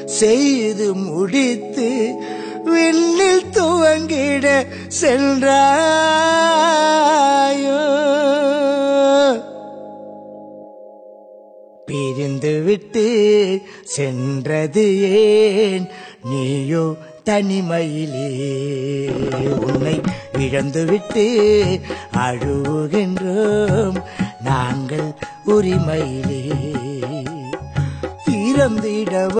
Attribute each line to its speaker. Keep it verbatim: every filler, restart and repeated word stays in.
Speaker 1: செய்து முடித்து விண்ணில் துவங்கிட சென்றாயோ. பிரிந்து விட்டு சென்றது ஏன் நீயோ தனிமையிலே, உன்னை இழந்துவிட்டு அழுகின்றோம் நாங்கள் உரிமையிலே. இறந்திட